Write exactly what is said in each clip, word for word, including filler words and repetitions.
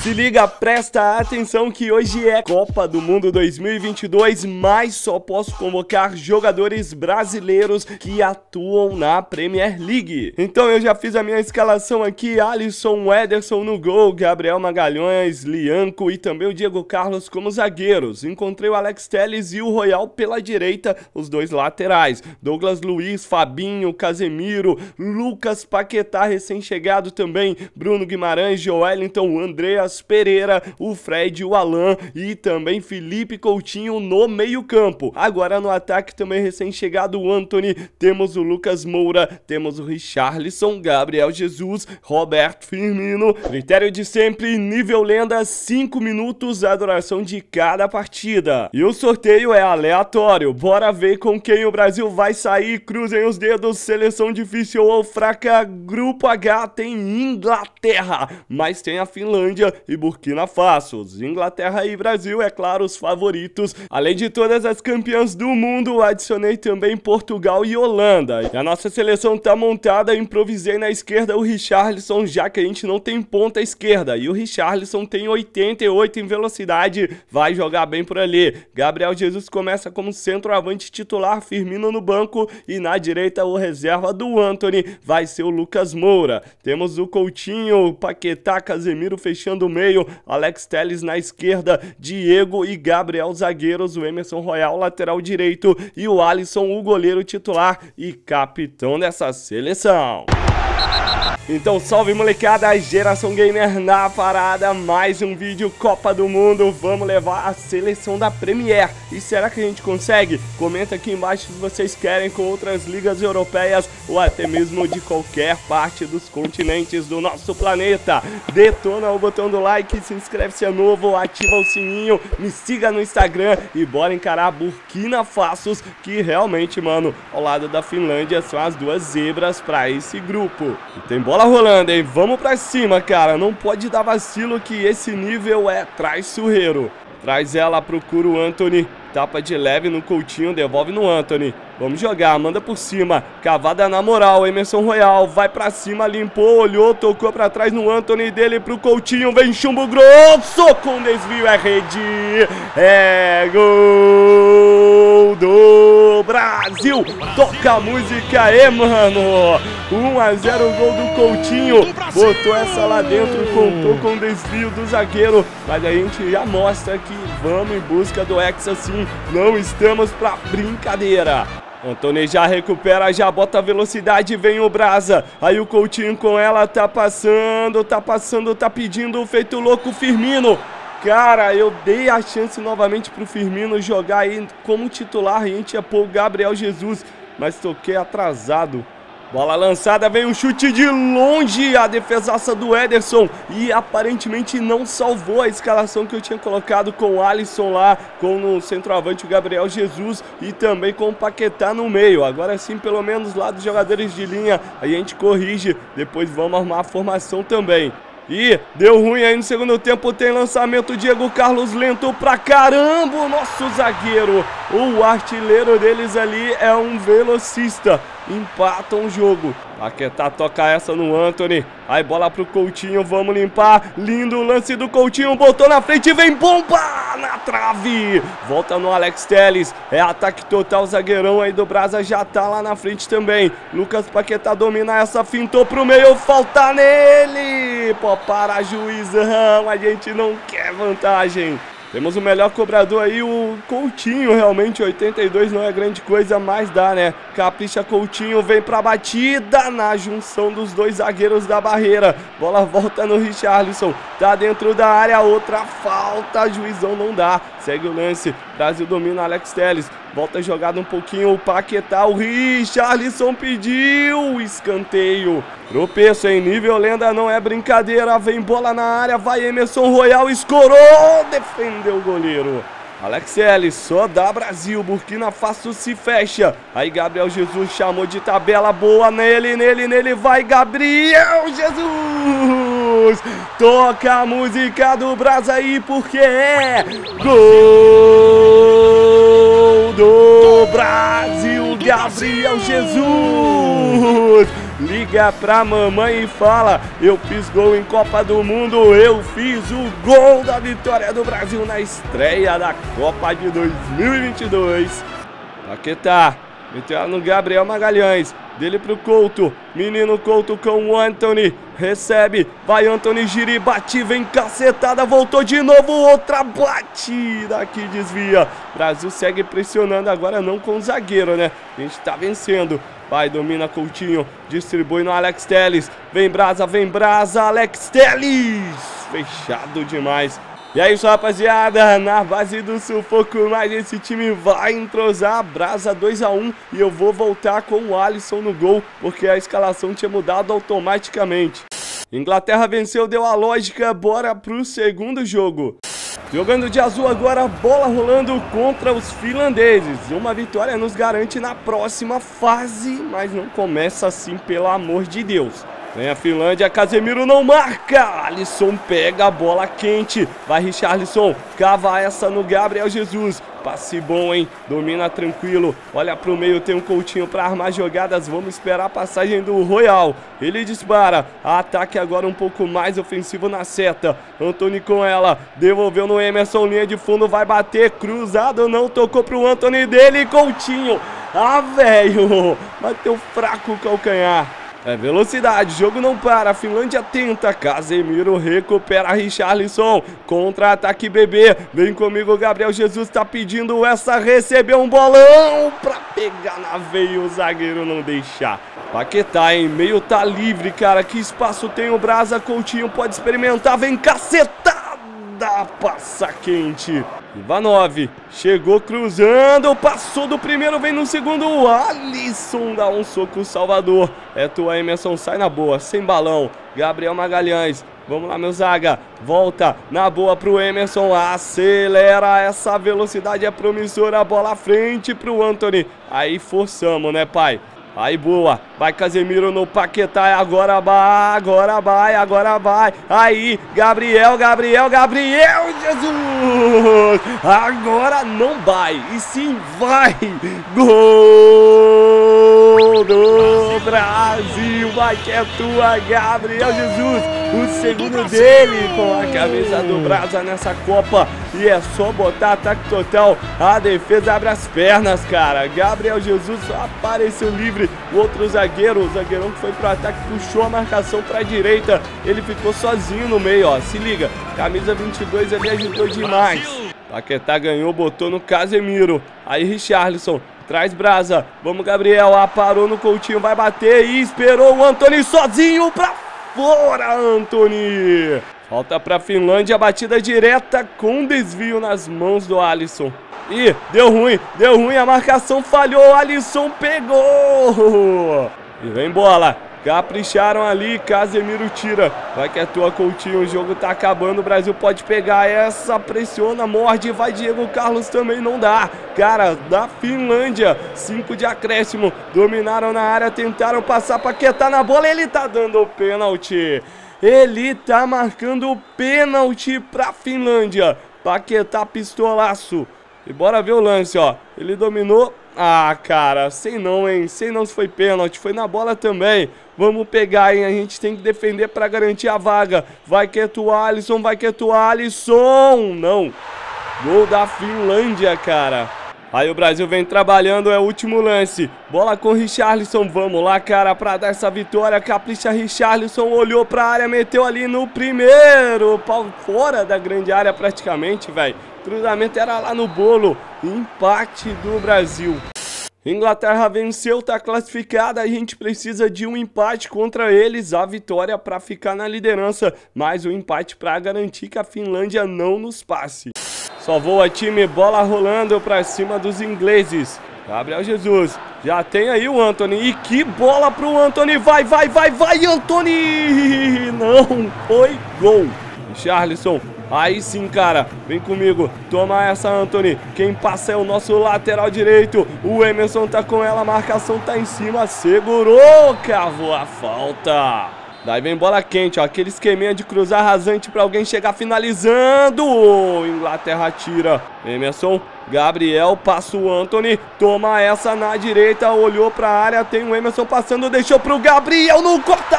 Se liga, presta atenção que hoje é Copa do Mundo dois mil e vinte e dois, mas só posso convocar jogadores brasileiros que atuam na Premier League. Então eu já fiz a minha escalação aqui: Alisson, Ederson no gol, Gabriel Magalhães, Lianco e também o Diego Carlos como zagueiros. Encontrei o Alex Telles e o Royal pela direita, os dois laterais. Douglas Luiz, Fabinho, Casemiro, Lucas Paquetá recém-chegado também, Bruno Guimarães, Joelinton, Andreas Pereira, o Fred, o Alan e também Felipe Coutinho no meio campo. Agora no ataque também recém-chegado o Antony, temos o Lucas Moura, temos o Richarlison, Gabriel Jesus, Roberto Firmino. Critério de sempre, nível lenda, cinco minutos a duração de cada partida. E o sorteio é aleatório, bora ver com quem o Brasil vai sair. Cruzem os dedos, seleção difícil ou fraca. Grupo H tem Inglaterra, mas tem a Finlândia e Burkina Faso. Inglaterra e Brasil, é claro, os favoritos. Além de todas as campeãs do mundo, adicionei também Portugal e Holanda. E a nossa seleção tá montada, improvisei na esquerda o Richarlison, já que a gente não tem ponta esquerda. E o Richarlison tem oitenta e oito em velocidade, vai jogar bem por ali. Gabriel Jesus começa como centroavante titular, Firmino no banco e na direita o reserva do Antony vai ser o Lucas Moura. Temos o Coutinho, Paquetá, Casemiro fechando o meio, Alex Telles na esquerda, Diego e Gabriel zagueiros, o Emerson Royal lateral direito e o Alisson o goleiro titular e capitão dessa seleção. Então salve molecada, Geração Gamer na parada, mais um vídeo Copa do Mundo, vamos levar a seleção da Premier. E será que a gente consegue? Comenta aqui embaixo se vocês querem com outras ligas europeias ou até mesmo de qualquer parte dos continentes do nosso planeta. Detona o botão do like, se inscreve se é novo, ativa o sininho, me siga no Instagram e bora encarar Burkina Faso, que realmente, mano, ao lado da Finlândia são as duas zebras pra esse grupo. E tem bola rolando, hein? Vamos pra cima, cara. Não pode dar vacilo que esse nível é traiçoeiro. Traz ela, procura o Antony. Tapa de leve no Coutinho, devolve no Antony. Vamos jogar, manda por cima. Cavada na moral, Emerson Royal. Vai pra cima, limpou, olhou, tocou pra trás no Antony, dele pro Coutinho. Vem chumbo grosso, com desvio, é rede. É gol do Brasil. Toca a música aí, mano. um a zero, gol do Coutinho. Botou essa lá dentro, contou com desvio do zagueiro. Mas a gente já mostra que vamos em busca do Hexa sim. Não estamos pra brincadeira. Antony já recupera, já bota a velocidade, vem o Brasa. Aí o Coutinho com ela, tá passando, tá passando, tá pedindo, feito louco, Firmino. Cara, eu dei a chance novamente pro Firmino jogar aí como titular. A gente ia pôr o Gabriel Jesus, mas toquei atrasado. Bola lançada, vem um chute de longe, a defesaça do Ederson e aparentemente não salvou a escalação que eu tinha colocado com o Alisson lá, com no centroavante o Gabriel Jesus e também com o Paquetá no meio. Agora sim, pelo menos lá dos jogadores de linha, a gente corrige, depois vamos arrumar a formação também. E deu ruim aí no segundo tempo, tem lançamento, Diego Carlos lento pra caramba, o nosso zagueiro, o artilheiro deles ali é um velocista, empatam o jogo. Paquetá toca essa no Antony, aí bola pro Coutinho, vamos limpar, lindo lance do Coutinho, botou na frente, vem bomba na trave, volta no Alex Telles, é ataque total, zagueirão aí do Brasa já tá lá na frente também. Lucas Paquetá domina essa, fintou pro meio, falta nele, pô, para juizão, a gente não quer vantagem. Temos o melhor cobrador aí, o Coutinho, realmente oitenta e dois não é grande coisa, mas dá, né? Capricha Coutinho, vem pra batida na junção dos dois zagueiros da barreira. Bola volta no Richarlison, tá dentro da área, outra falta, juizão não dá. Segue o lance, Brasil domina, Alex Telles, volta jogada um pouquinho, o Paquetá, o Richarlison pediu, escanteio. Tropeço em nível lenda, não é brincadeira, vem bola na área, vai Emerson Royal, escorou, defendeu o goleiro. Alex Telles, só dá Brasil, Burkina Faso se fecha. Aí Gabriel Jesus chamou de tabela, boa nele, nele, nele, vai Gabriel Jesus. Toca a música do Brasa aí, porque é gol do Brasil, Gabriel Jesus. liga pra mamãe e fala: eu fiz gol em Copa do Mundo, eu fiz o gol da vitória do Brasil na estreia da Copa de dois mil e vinte e dois. Paquetá, meteu no Gabriel Magalhães, dele pro Couto, menino Couto com o Antony, recebe, vai Antony, gira e bate, vem cacetada, voltou de novo, outra batida que desvia. Brasil segue pressionando, agora não com o zagueiro, né? A gente tá vencendo. Vai, domina Coutinho, distribui no Alex Telles, vem Brasa, vem Brasa, Alex Telles, fechado demais. E é isso, rapaziada, na base do sufoco, mas esse time vai entrosar. Brasa dois a um e eu vou voltar com o Alisson no gol, porque a escalação tinha mudado automaticamente. Inglaterra venceu, deu a lógica, bora pro segundo jogo. Jogando de azul agora, bola rolando contra os finlandeses. Uma vitória nos garante na próxima fase, mas não começa assim, pelo amor de Deus. Vem a Finlândia, Casemiro não marca, Alisson pega a bola quente, vai Richarlison, cava essa no Gabriel Jesus, passe bom, hein, domina tranquilo, olha pro meio, tem um Coutinho pra armar jogadas, vamos esperar a passagem do Royal, ele dispara, ataque agora um pouco mais ofensivo na seta, Antony com ela, devolveu no Emerson, linha de fundo, vai bater, cruzado, não tocou pro Antony dele, Coutinho, ah velho, bateu fraco o calcanhar. É velocidade, jogo não para, a Finlândia tenta, Casemiro recupera Richarlison, contra-ataque bebê, vem comigo Gabriel Jesus, tá pedindo essa, recebeu um bolão pra pegar na veia, o zagueiro não deixar. Paquetá, hein, meio tá livre, cara, que espaço tem o Brasa, Coutinho pode experimentar, vem cacetada, passa quente. Ivanov, chegou cruzando, passou do primeiro, vem no segundo, o Alisson dá um soco salvador, é tua Emerson, sai na boa, sem balão, Gabriel Magalhães, vamos lá meu zaga, volta na boa pro Emerson, acelera, essa velocidade é promissora, bola à frente pro Antony, aí forçamos né pai? Aí boa, vai Casemiro no Paquetá, agora vai, agora vai, agora vai, aí, Gabriel, Gabriel, Gabriel Jesus, agora não vai, e sim vai, gol do Brasil, vai que é tua, Gabriel Jesus, o segundo dele com a camisa do Brasa nessa Copa, e é só botar ataque total, a defesa abre as pernas, cara, Gabriel Jesus só apareceu livre, o outro zagueiro, o zagueirão que foi pro ataque, puxou a marcação pra direita, ele ficou sozinho no meio, ó, se liga, camisa vinte e dois ali ajudou demais. Paquetá ganhou, botou no Casemiro, aí Richarlison, traz Brasa, vamos Gabriel, ah, parou no Coutinho, vai bater e esperou o Antony sozinho pra fora, Antony. Falta pra Finlândia, batida direta com desvio nas mãos do Alisson. Ih, deu ruim, deu ruim, a marcação falhou, Alisson pegou! E vem bola, capricharam ali, Casemiro tira, vai que é tua Coutinho, o jogo tá acabando, o Brasil pode pegar essa, pressiona, morde, vai Diego Carlos também, não dá, cara, da Finlândia, cinco de acréscimo, dominaram na área, tentaram passar, Paquetá na bola, ele tá dando o pênalti, ele tá marcando o pênalti pra Finlândia, Paquetá pistolaço. E bora ver o lance, ó. Ele dominou. Ah, cara, sei não, hein. Sei não se foi pênalti. Foi na bola também. Vamos pegar, hein. A gente tem que defender pra garantir a vaga. Vai que é tu, Alisson. Vai que é tu, Alisson. Não. Gol da Finlândia, cara. Aí o Brasil vem trabalhando, é o último lance. Bola com Richarlison, vamos lá, cara, pra dar essa vitória. Capricha Richarlison, olhou pra área, meteu ali no primeiro. Pau fora da grande área praticamente, velho. Cruzamento era lá no bolo. Empate do Brasil. Inglaterra venceu, tá classificada. A gente precisa de um empate contra eles. A vitória pra ficar na liderança. Mais um empate pra garantir que a Finlândia não nos passe. Só voa time, bola rolando pra cima dos ingleses. Gabriel Jesus, já tem aí o Antony. E que bola pro Antony, vai, vai, vai, vai, Antony! Não, foi gol. Richarlison, aí sim, cara, vem comigo, toma essa, Antony. Quem passa é o nosso lateral direito. O Emerson tá com ela, a marcação tá em cima, segurou, cavou a falta. Daí vem bola quente, ó, aquele esqueminha de cruzar rasante pra alguém chegar finalizando. Inglaterra tira. Emerson, Gabriel, passa o Antony, toma essa na direita, olhou pra área, tem o Emerson passando, deixou pro Gabriel no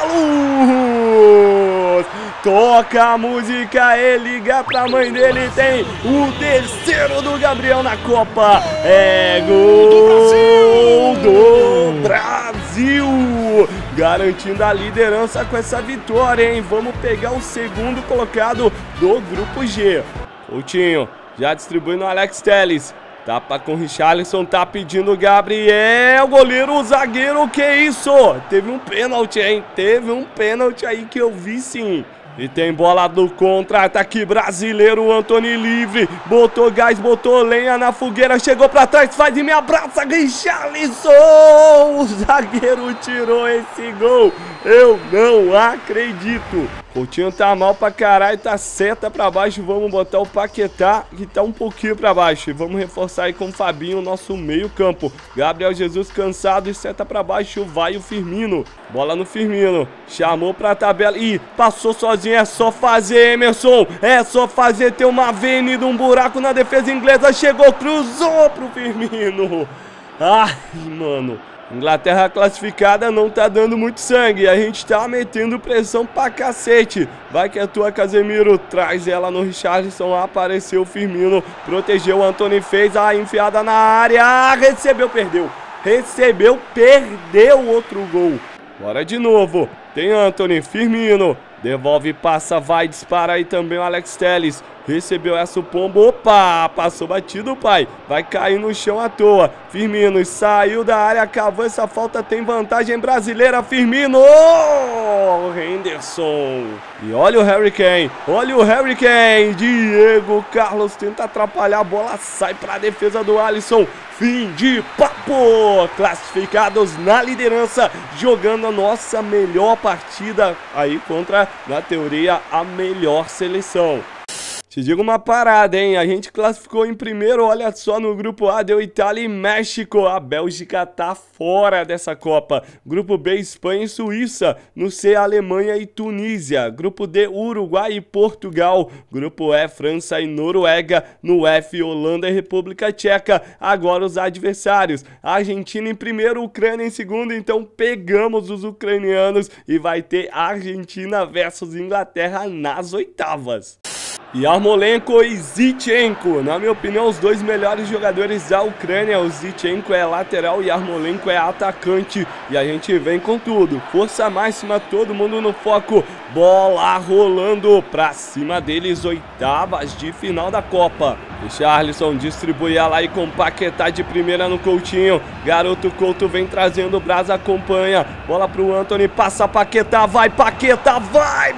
corta-luz. Toca a música, ele liga pra mãe dele, tem o terceiro do Gabriel na Copa. É gol do Brasil, garantindo a liderança com essa vitória, hein? Vamos pegar o segundo colocado do grupo G. Coutinho já distribui no Alex Telles. Tapa com o Richarlison, tá pedindo o Gabriel, goleiro, o zagueiro, que isso? Teve um pênalti, hein? Teve um pênalti aí que eu vi sim. E tem bola do contra-ataque brasileiro, o Antony livre, botou gás, botou lenha na fogueira, chegou pra trás, faz e me abraça, Richarlison! O zagueiro tirou esse gol, eu não acredito. Coutinho tá mal pra caralho, tá seta pra baixo, vamos botar o Paquetá, que tá um pouquinho pra baixo. E vamos reforçar aí com o Fabinho, nosso meio campo. Gabriel Jesus cansado e seta pra baixo, vai o Firmino. Bola no Firmino, chamou pra tabela, ih, passou sozinho, é só fazer, Emerson. É só fazer, ter uma avenida, um buraco na defesa inglesa, chegou, cruzou pro Firmino. Ai, mano. Inglaterra classificada, não tá dando muito sangue. A gente tá metendo pressão pra cacete. Vai que é tua, Casemiro. Traz ela no Richarlison. Apareceu o Firmino. Protegeu o Antony. Fez a enfiada na área. Recebeu, perdeu. Recebeu, perdeu outro gol. Bora de novo. Tem Antony, Firmino. Devolve, passa, vai, dispara aí também o Alex Telles. Recebeu essa o pombo, opa, passou batido, pai. Vai cair no chão à toa. Firmino saiu da área, cavou essa falta, tem vantagem brasileira. Firmino, oh, Henderson. E olha o Harry Kane, olha o Harry Kane. Diego Carlos tenta atrapalhar, a bola sai para a defesa do Alisson. Fim de papo, classificados na liderança, jogando a nossa melhor partida aí contra, na teoria, a melhor seleção. Te digo uma parada, hein? A gente classificou em primeiro, olha só, no grupo A deu Itália e México. A Bélgica tá fora dessa Copa. Grupo B, Espanha e Suíça. No C, Alemanha e Tunísia. Grupo D, Uruguai e Portugal. Grupo E, França e Noruega. No F, Holanda e República Tcheca. Agora os adversários. Argentina em primeiro, Ucrânia em segundo. Então pegamos os ucranianos e vai ter Argentina versus Inglaterra nas oitavas. Yarmolenko e Zinchenko, na minha opinião, os dois melhores jogadores da Ucrânia. O Zinchenko é lateral e Yarmolenko é atacante. E a gente vem com tudo, força máxima, todo mundo no foco. Bola rolando pra cima deles, oitavas de final da Copa. Richarlison distribui ela aí com Paquetá de primeira no Coutinho. Garoto Couto vem trazendo, o Braz acompanha. Bola pro Antony, passa Paquetá, vai Paquetá, vai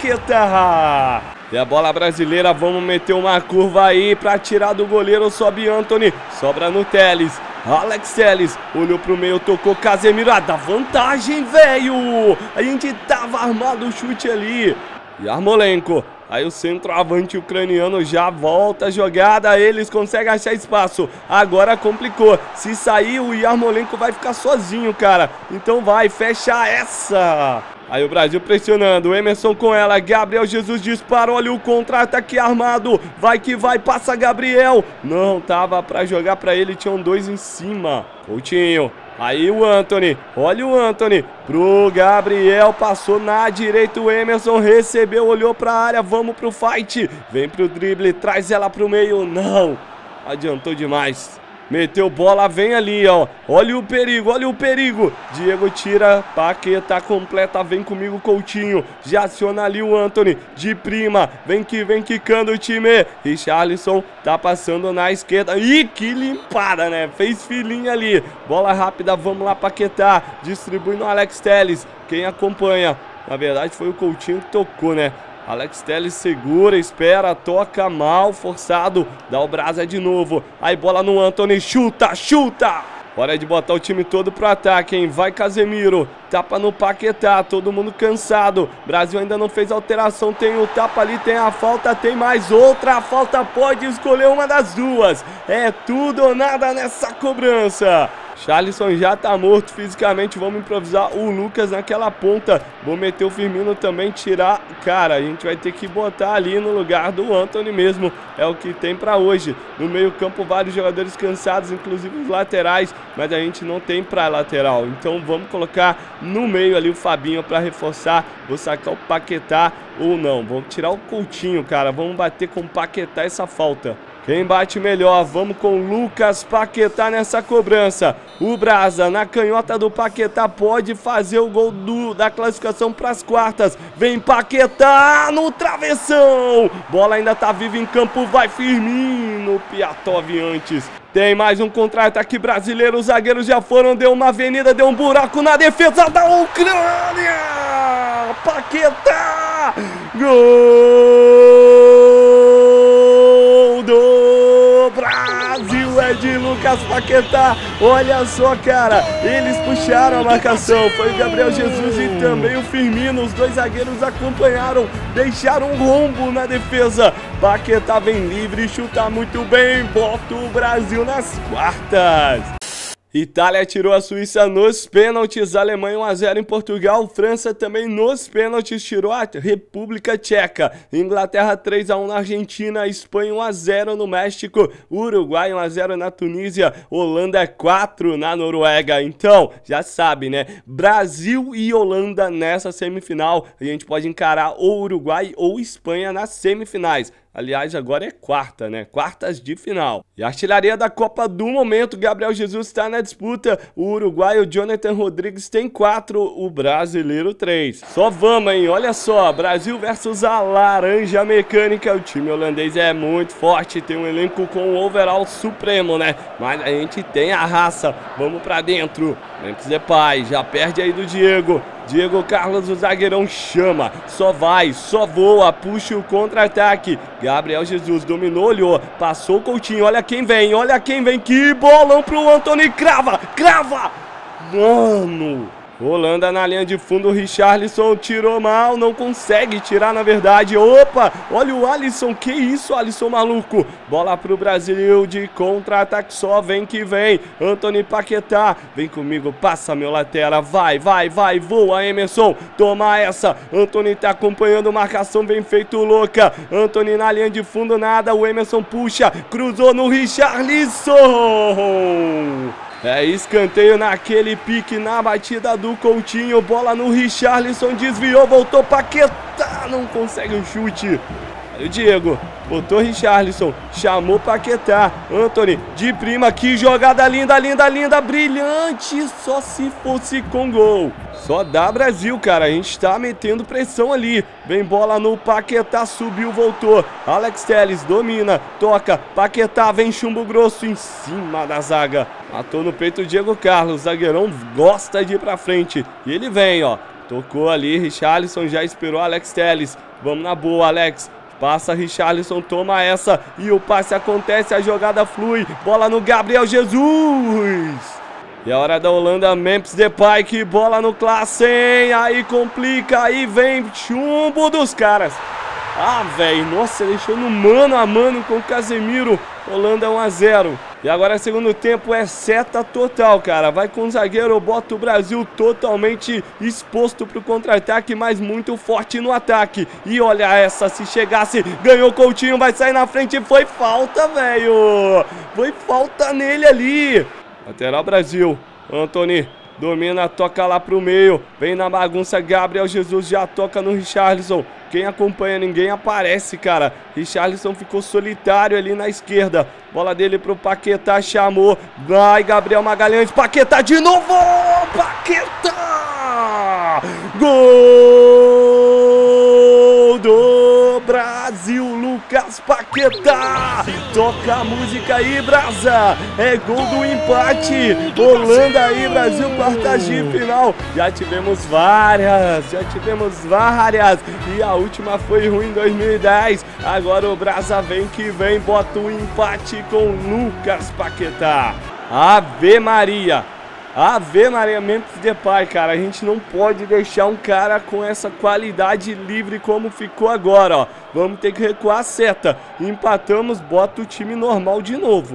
Paquetá! E a bola brasileira, vamos meter uma curva aí pra tirar do goleiro, sobe Antony, sobra no Telles. Alex Telles, olhou pro meio, tocou Casemiro, ah, dá vantagem, velho! A gente tava armado o chute ali. Yarmolenko, aí o centroavante ucraniano já volta a jogada, eles conseguem achar espaço. Agora complicou, se sair o Yarmolenko vai ficar sozinho, cara. Então vai, fecha essa! Aí o Brasil pressionando, o Emerson com ela, Gabriel Jesus dispara, olha o contra-ataque armado, vai que vai, passa Gabriel, não tava pra jogar pra ele, tinham dois em cima. Coutinho, aí o Antony, olha o Antony, pro Gabriel, passou na direita, o Emerson recebeu, olhou pra área, vamos pro fight, vem pro drible, traz ela pro meio, não, adiantou demais. Meteu bola, vem ali, ó. Olha o perigo, olha o perigo. Diego tira, Paquetá completa, vem comigo, Coutinho. Já aciona ali o Antony, de prima. Vem que vem quicando o time. Richarlison tá passando na esquerda. Ih, que limpada, né? Fez filinha ali. Bola rápida, vamos lá, Paquetá. Distribui no Alex Telles. Quem acompanha? Na verdade foi o Coutinho que tocou, né? Alex Telles segura, espera, toca mal, forçado, dá o brasa de novo. Aí bola no Antony, chuta, chuta! Hora de botar o time todo pro ataque, hein? Vai Casemiro, tapa no Paquetá, todo mundo cansado. Brasil ainda não fez alteração, tem o tapa ali, tem a falta, tem mais outra falta, pode escolher uma das duas. É tudo ou nada nessa cobrança. Richarlison já tá morto fisicamente, vamos improvisar o Lucas naquela ponta. Vou meter o Firmino também, tirar... Cara, a gente vai ter que botar ali no lugar do Antony mesmo. É o que tem pra hoje. No meio campo, vários jogadores cansados, inclusive os laterais. Mas a gente não tem pra lateral. Então vamos colocar no meio ali o Fabinho pra reforçar. Vou sacar o Paquetá ou não. Vamos tirar o Coutinho, cara. Vamos bater com o Paquetá essa falta. Quem bate melhor, vamos com o Lucas Paquetá nessa cobrança. O Brasa na canhota do Paquetá pode fazer o gol do, da classificação para as quartas. Vem Paquetá no travessão. Bola ainda tá viva em campo, vai Firmino. Piatov antes. Tem mais um contra-ataque brasileiro, os zagueiros já foram, deu uma avenida, deu um buraco na defesa da Ucrânia. Paquetá! Gol do Brasil, é de Lucas Paquetá. Olha só, cara, eles puxaram a marcação, foi o Gabriel Jesus e também o Firmino. Os dois zagueiros acompanharam, deixaram um rombo na defesa. Paquetá vem livre, chuta muito bem, bota o Brasil nas quartas. Itália tirou a Suíça nos pênaltis, Alemanha um a zero em Portugal, França também nos pênaltis tirou a República Tcheca, Inglaterra três a um na Argentina, Espanha um a zero no México, Uruguai um a zero na Tunísia, Holanda quatro na Noruega. Então, já sabe, né? Brasil e Holanda nessa semifinal, a gente pode encarar ou Uruguai ou Espanha nas semifinais. Aliás, agora é quarta, né? Quartas de final. E a artilharia da Copa do momento, Gabriel Jesus está na disputa. O uruguaio Jonathan Rodrigues tem quatro, o brasileiro três. Só vamos, hein? Olha só, Brasil versus a Laranja Mecânica. O time holandês é muito forte, tem um elenco com o overall supremo, né? Mas a gente tem a raça. Vamos pra dentro. Memphis Depay, já perde aí do Diego. Diego Carlos, o zagueirão chama, só vai, só voa, puxa o contra-ataque. Gabriel Jesus dominou, olhou, passou o Coutinho, olha quem vem, olha quem vem, que bolão pro Antony, crava, crava, mano. Holanda na linha de fundo, o Richarlison tirou mal, não consegue tirar na verdade. Opa, olha o Alisson, que isso, Alisson maluco. Bola pro Brasil de contra-ataque, só vem que vem. Antony Paquetá, vem comigo, passa meu lateral, vai, vai, vai, voa Emerson, toma essa. Antony tá acompanhando, marcação bem feito louca. Antony na linha de fundo, nada, o Emerson puxa, cruzou no Richarlison. É escanteio naquele pique, na batida do Coutinho, bola no Richarlison, desviou, voltou, Paquetá, não consegue o chute. Olha o Diego, botou Richarlison, chamou Paquetá, Antony de prima, que jogada linda, linda, linda, brilhante, só se fosse com gol. Só dá Brasil, cara, a gente tá metendo pressão ali. Vem bola no Paquetá, subiu, voltou. Alex Telles domina, toca, Paquetá, vem chumbo grosso em cima da zaga. Matou no peito o Diego Carlos, zagueirão gosta de ir pra frente. E ele vem, ó, tocou ali, Richarlison já esperou Alex Telles. Vamos na boa, Alex. Passa Richarlison, toma essa e o passe acontece, a jogada flui. Bola no Gabriel Jesus. E a hora da Holanda, Memphis Depay, que bola no Klaassen, aí complica, aí vem chumbo dos caras. Ah, velho, nossa, deixou no mano a mano com o Casemiro. Holanda um a zero. E agora segundo tempo é seta total, cara. Vai com o zagueiro, bota o Brasil totalmente exposto pro contra-ataque, mas muito forte no ataque. E olha essa, se chegasse, ganhou Coutinho, vai sair na frente, foi falta, velho. Foi falta nele ali. Lateral Brasil, Antony domina, toca lá pro meio, vem na bagunça, Gabriel Jesus já toca no Richarlison. Quem acompanha, ninguém aparece, cara. Richarlison ficou solitário ali na esquerda. Bola dele pro Paquetá, chamou. Vai, Gabriel Magalhães, Paquetá de novo! Paquetá! Gol do Brasil, Lucas Paquetá! Toca a música aí, Brasa! É gol do empate! Holanda e Brasil, quartas de final. Já tivemos várias, já tivemos várias. E a última foi ruim em dois mil e dez. Agora o Brasa vem que vem, bota o empate com Lucas Paquetá. Ave Maria! Ave Maria, Memphis Depay, cara, a gente não pode deixar um cara com essa qualidade livre como ficou agora, ó. Vamos ter que recuar a seta. Empatamos, bota o time normal de novo.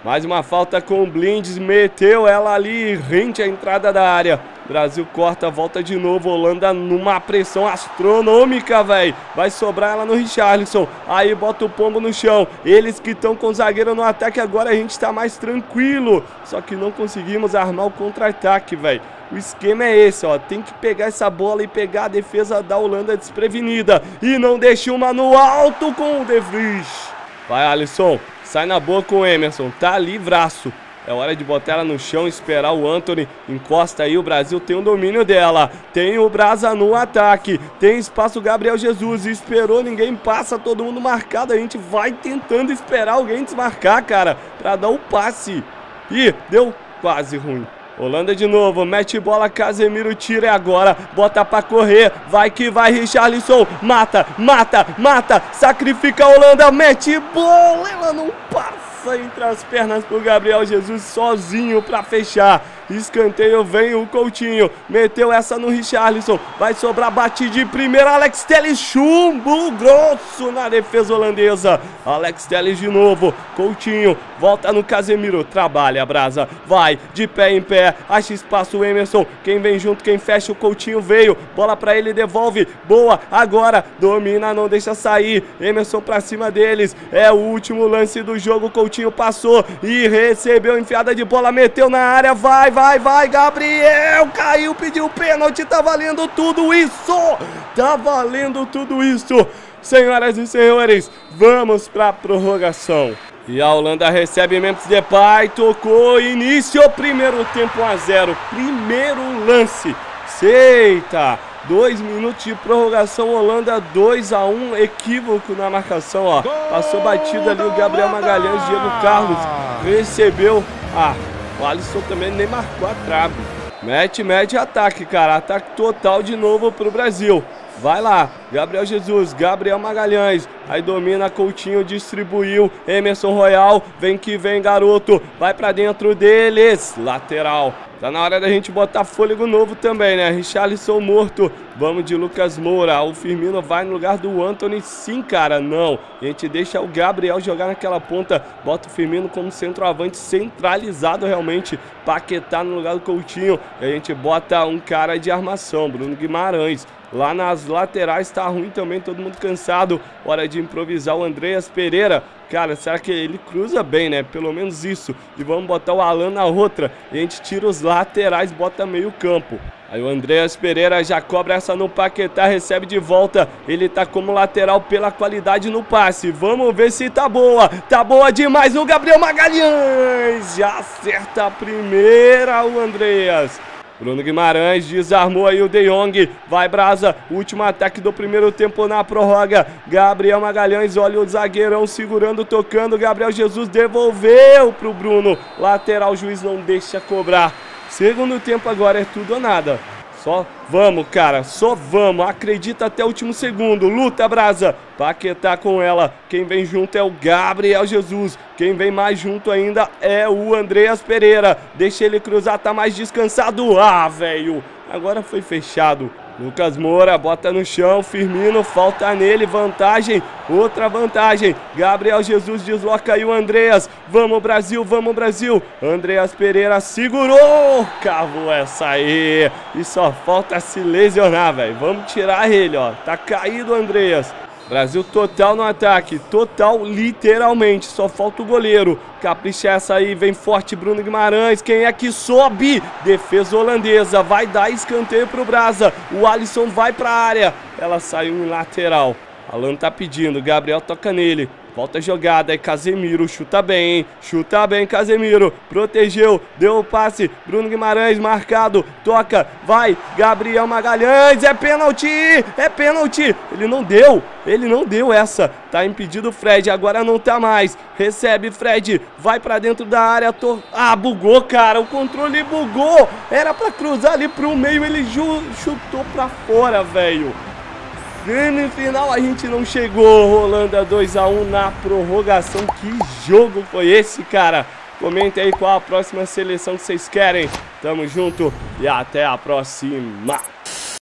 Mais uma falta com o Blindes, meteu ela ali, rente à entrada da área. Brasil corta, volta de novo, Holanda numa pressão astronômica, velho. Vai sobrar ela no Richarlison, aí bota o pombo no chão. Eles que estão com o zagueiro no ataque, agora a gente tá mais tranquilo. Só que não conseguimos armar o contra-ataque, velho. O esquema é esse, ó, tem que pegar essa bola e pegar a defesa da Holanda desprevenida. E não deixe uma no alto com o De Vries. Vai, Alisson, sai na boa com o Emerson, tá livraço. É hora de botar ela no chão, esperar o Antony. Encosta aí, o Brasil tem o domínio dela. Tem o Brasa no ataque. Tem espaço o Gabriel Jesus. Esperou, ninguém passa, todo mundo marcado. A gente vai tentando esperar alguém desmarcar, cara, pra dar o passe. Ih, deu quase ruim. Holanda de novo, mete bola, Casemiro tira, é agora, bota pra correr, vai que vai, Richarlison, mata, mata, mata, sacrifica a Holanda, mete bola, ela não passa entre as pernas pro Gabriel Jesus sozinho pra fechar. Escanteio, vem o Coutinho, meteu essa no Richarlison, vai sobrar, bate de primeira, Alex Telles, chumbo grosso na defesa holandesa. Alex Telles de novo, Coutinho, volta no Casemiro, trabalha, Brasa, vai, de pé em pé, acha espaço o Emerson, quem vem junto, quem fecha, o Coutinho veio, bola pra ele, devolve, boa, agora, domina, não deixa sair, Emerson pra cima deles, é o último lance do jogo, Coutinho passou e recebeu enfiada de bola, meteu na área, vai, vai. Vai, vai, Gabriel, caiu, pediu pênalti, tá valendo tudo isso, tá valendo tudo isso, senhoras e senhores, vamos pra prorrogação. E a Holanda recebe Memphis Depay, tocou, início, primeiro tempo um a zero, primeiro lance, eita, dois minutos de prorrogação, Holanda dois a um, equívoco na marcação, ó, passou batida ali o Gabriel Magalhães, Diego Carlos, recebeu, ah, o Alisson também nem marcou a trave. Mete, mete ataque, cara. Ataque total de novo pro Brasil. Vai lá, Gabriel Jesus, Gabriel Magalhães. Aí domina, Coutinho, distribuiu. Emerson Royal, vem que vem, garoto. Vai pra dentro deles. Lateral. Tá na hora da gente botar fôlego novo também, né? Richarlison morto. Vamos de Lucas Moura. O Firmino vai no lugar do Antony. Sim, cara, não. A gente deixa o Gabriel jogar naquela ponta. Bota o Firmino como centroavante centralizado realmente. Paquetá no lugar do Coutinho. E a gente bota um cara de armação, Bruno Guimarães. Lá nas laterais tá ruim também, todo mundo cansado. Hora de improvisar o Andreas Pereira. Cara, será que ele cruza bem, né? Pelo menos isso. E vamos botar o Alan na outra. E a gente tira os laterais, bota meio campo. Aí o Andreas Pereira já cobra essa no Paquetá, recebe de volta. Ele tá como lateral pela qualidade no passe. Vamos ver se tá boa. Tá boa demais o Gabriel Magalhães. Já acerta a primeira o Andreas. Bruno Guimarães desarmou aí o De Jong. Vai, Brasa. Último ataque do primeiro tempo na prorroga. Gabriel Magalhães, olha o zagueirão segurando, tocando. Gabriel Jesus devolveu pro Bruno. Lateral, o juiz não deixa cobrar. Segundo tempo agora é tudo ou nada. Só vamos, cara, só vamos. Acredita até o último segundo. Luta, Brasa. Paquetá com ela. Quem vem junto é o Gabriel Jesus. Quem vem mais junto ainda é o Andreas Pereira. Deixa ele cruzar, tá mais descansado. Ah, velho. Agora foi fechado. Lucas Moura bota no chão, Firmino, falta nele, vantagem, outra vantagem, Gabriel Jesus desloca aí o Andreas, vamos Brasil, vamos Brasil, Andreas Pereira segurou, cavou essa aí, e só falta se lesionar, velho, vamos tirar ele, ó, tá caído o Andreas. Brasil total no ataque, total literalmente, só falta o goleiro. Capricha essa aí, vem forte Bruno Guimarães, quem é que sobe? Defesa holandesa, vai dar escanteio pro Brasa, o Alisson vai pra área, ela saiu em lateral. Alan tá pedindo, Gabriel toca nele. Volta a jogada, é Casemiro, chuta bem, hein? Chuta bem, Casemiro, protegeu, deu o passe, Bruno Guimarães marcado, toca, vai, Gabriel Magalhães, é pênalti, é pênalti, ele não deu, ele não deu essa, tá impedido o Fred, agora não tá mais, recebe Fred, vai pra dentro da área, to... ah, bugou, cara, o controle bugou, era pra cruzar ali pro meio, ele ju... chutou pra fora, velho. Semifinal a gente não chegou, Holanda dois a um na prorrogação, que jogo foi esse, cara? Comenta aí qual a próxima seleção que vocês querem, tamo junto e até a próxima!